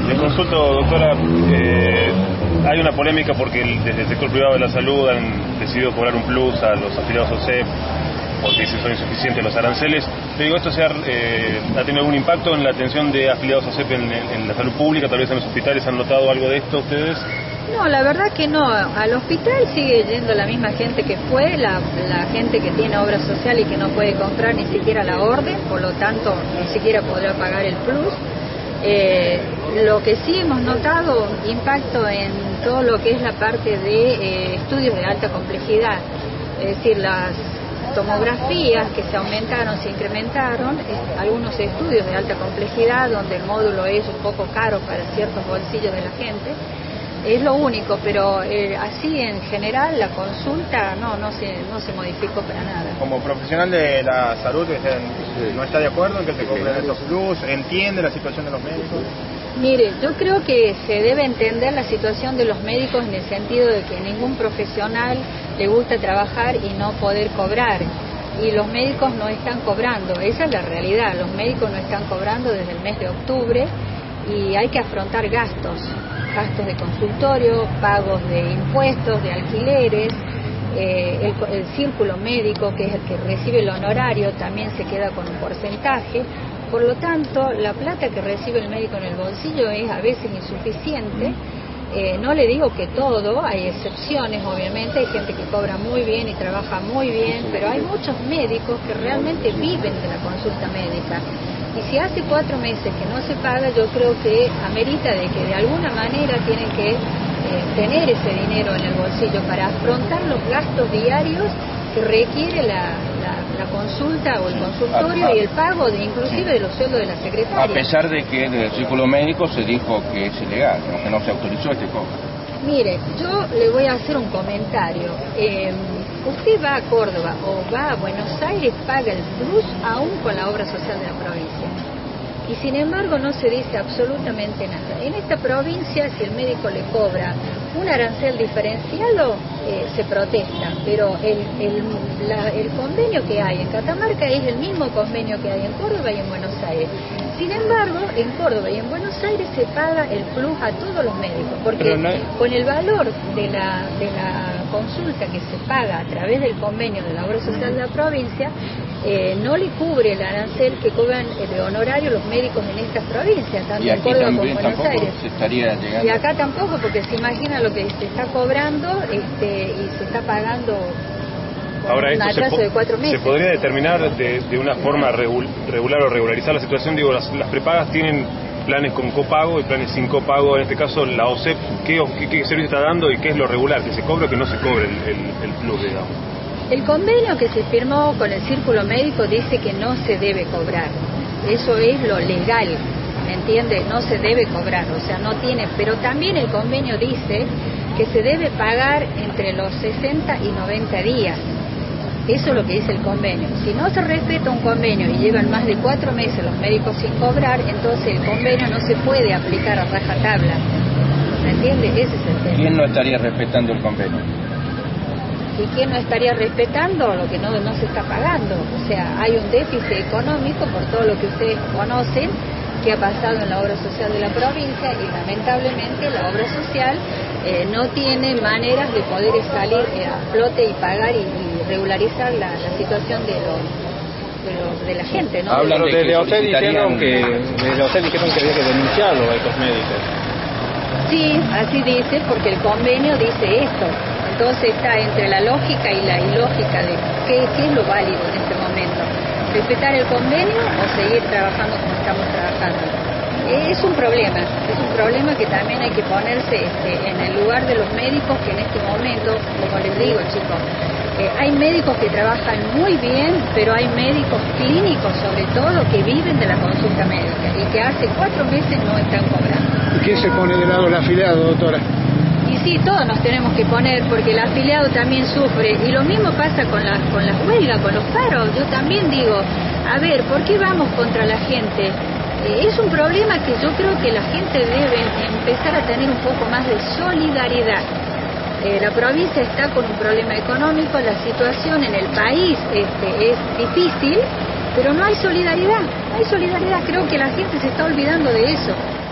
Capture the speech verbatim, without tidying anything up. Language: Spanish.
Le consulto, doctora, eh, hay una polémica porque el, desde el sector privado de la salud han decidido cobrar un plus a los afiliados a O S E P porque dicen son insuficientes los aranceles. Le digo, ¿esto se ha, eh, ha tenido algún impacto en la atención de afiliados a O S E P en, en la salud pública? Tal vez en los hospitales, ¿han notado algo de esto ustedes? No, la verdad que no. Al hospital sigue yendo la misma gente que fue, la, la gente que tiene obra social y que no puede comprar ni siquiera la orden, por lo tanto ni siquiera podrá pagar el plus. Eh, lo que sí hemos notado impacto en todo lo que es la parte de eh, estudios de alta complejidad, es decir, las tomografías que se aumentaron, se incrementaron, es, algunos estudios de alta complejidad donde el módulo es un poco caro para ciertos bolsillos de la gente. Es lo único, pero eh, así en general la consulta no no se no se modificó para nada. Como profesional de la salud, ¿no está de acuerdo en que se cobren estos plus? ¿Entiende la situación de los médicos? Mire, yo creo que se debe entender la situación de los médicos en el sentido de que ningún profesional le gusta trabajar y no poder cobrar. Y los médicos no están cobrando, esa es la realidad, los médicos no están cobrando desde el mes de octubre y hay que afrontar gastos. gastos de consultorio, pagos de impuestos, de alquileres, eh, el, el círculo médico, que es el que recibe el honorario, también se queda con un porcentaje. Por lo tanto, la plata que recibe el médico en el bolsillo es a veces insuficiente. Eh, no le digo que todo, hay excepciones, obviamente, hay gente que cobra muy bien y trabaja muy bien, pero hay muchos médicos que realmente viven de la consulta médica. Y si hace cuatro meses que no se paga, yo creo que amerita de que de alguna manera tienen que eh, tener ese dinero en el bolsillo para afrontar los gastos diarios que requiere la, la, la consulta o el consultorio y el pago de inclusive de los sueldos de la secretaria. A pesar de que desde el círculo médico se dijo que es ilegal, ¿no? Que no se autorizó este cobro. Mire, yo le voy a hacer un comentario. Eh, usted va a Córdoba o va a Buenos Aires, paga el plus aún con la obra social de la provincia. Y sin embargo no se dice absolutamente nada. En esta provincia, si el médico le cobra un arancel diferenciado, eh, se protesta, pero el, el, la, el convenio que hay en Catamarca es el mismo convenio que hay en Córdoba y en Buenos Aires. Sin embargo, en Córdoba y en Buenos Aires se paga el plus a todos los médicos, porque no... con el valor de la, de la consulta que se paga a través del convenio de la obra social de la provincia, eh, no le cubre el arancel que cobran de honorario los médicos en estas provincias, tanto en Córdoba como en Buenos Aires. Se estaría llegando... Y acá tampoco, porque se imagina lo que se está cobrando este, y se está pagando. Ahora, esto se, po de cuatro meses. ¿Se podría determinar de, de una forma regul regular o regularizar la situación? Digo, las, las prepagas tienen planes con copago y planes sin copago. En este caso, la O S E P, ¿qué, qué, qué servicio está dando y qué es lo regular? ¿Que se cobre o que no se cobre el, el, el plus, digamos? El convenio que se firmó con el círculo médico dice que no se debe cobrar. Eso es lo legal, ¿me entiende? No se debe cobrar, o sea, no tiene. Pero también el convenio dice que se debe pagar entre los sesenta y noventa días. Eso es lo que dice el convenio. Si no se respeta un convenio y llevan más de cuatro meses los médicos sin cobrar, entonces el convenio no se puede aplicar a rajatabla. ¿Me entiende? Ese es el tema. ¿Quién no estaría respetando el convenio? ¿Y quién no estaría respetando lo que no, no se está pagando? O sea, hay un déficit económico por todo lo que ustedes conocen que ha pasado en la obra social de la provincia y lamentablemente la obra social eh, no tiene maneras de poder salir eh, a flote y pagar y, y regularizar la, la situación de los, de los de la gente, ¿no? Hablan de, de, de O S E P dijeron que de O S E P dijeron que había que denunciarlo a estos médicos. Sí, así dice, porque el convenio dice esto. Entonces está entre la lógica y la ilógica de qué, qué es lo válido en este momento. Respetar el convenio o seguir trabajando como estamos trabajando. Es un problema, es un problema que también hay que ponerse este, en el lugar de los médicos que en este momento, como les digo chicos, eh, hay médicos que trabajan muy bien, pero hay médicos clínicos sobre todo que viven de la consulta médica y que hace cuatro meses no están cobrando. ¿Y quién se pone de lado el afiliado, doctora? Y sí, todos nos tenemos que poner, porque el afiliado también sufre, y lo mismo pasa con las con las huelgas, con los paros. Yo también digo, a ver, ¿por qué vamos contra la gente? Eh, es un problema que yo creo que la gente debe empezar a tener un poco más de solidaridad. Eh, la provincia está con un problema económico, la situación en el país este, es difícil, pero no hay solidaridad, no hay solidaridad, creo que la gente se está olvidando de eso.